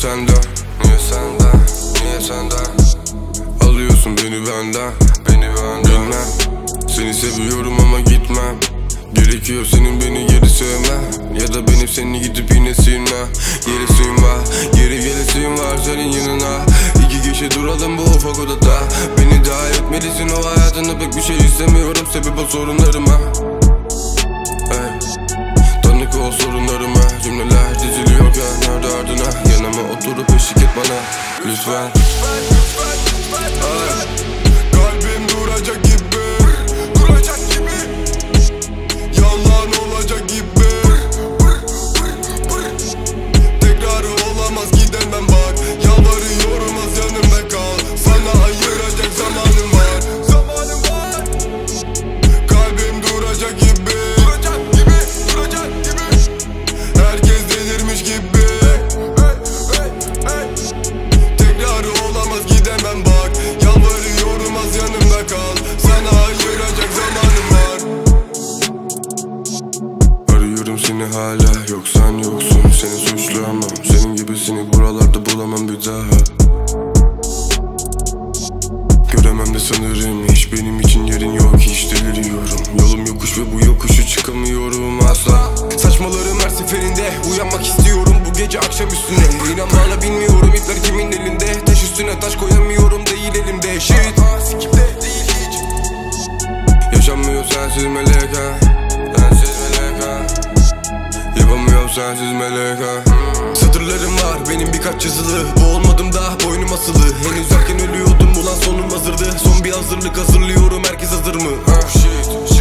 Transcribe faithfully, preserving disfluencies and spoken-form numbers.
senden? Niye senden? Niye senden? Alıyorsun beni benden, beni benden. Bilmem, seni seviyorum ama gitmem. Gerekiyor senin beni geri sevmen, ya da benim seni gidip yine silme. Gerisin var, geri gelesin var senin yanına. İki kişi duralım bu ufak odada. Beni dahil etmelisin o hayatında, pek bir şey istemiyorum sebep o sorunlarıma. Hey, tanık ol sorunlarıma. Cümleler diziliyorken ardı ardına, yanıma oturup eşlik et bana lütfen. Ay, kalbim duracak gibi, duracak gibi, yalan olacak gibi. Tekrarı olamaz gidemem bak, yalvarıyorum az yanımda kal. Sana ayıracak zamanım var, zamanım var. Kalbim duracak gibi, duracak gibi, duracak gibi. Herkes delirmiş gibi. Tekrarı olamaz gidemem bak, yalvarıyorum az yanımda kal. Sana ayıracak zamanım var. Arıyorum seni hala, yok sen yoksun, seni suçlamam. Senin gibisini buralarda bulamam bir daha. Göremem de sanırım hiç benim için yerin yok, hiç deliriyorum. Yolum yokuş ve bu yokuşu çıkamıyorum asla. Saçmalarım her seferinde, uyanmak istiyorum bu gece akşam üstüne. İnan bana bilmiyorum ipler kimin elinde, taş üstüne taş koyamıyorum değil elimde. Shit, sikimde değil hiç. Yaşanmıyor sensiz melek ha, sensiz melek ha. Yapamıyorum sensiz melek ha. Satırlarım var benim birkaç yazılı, boğulmadım da boynum asılı. Henüz erken ölüyordum ulan sonum hazırdı. Son bir hazırlık hazırlıyorum, herkes hazır mı? Ha? Shit.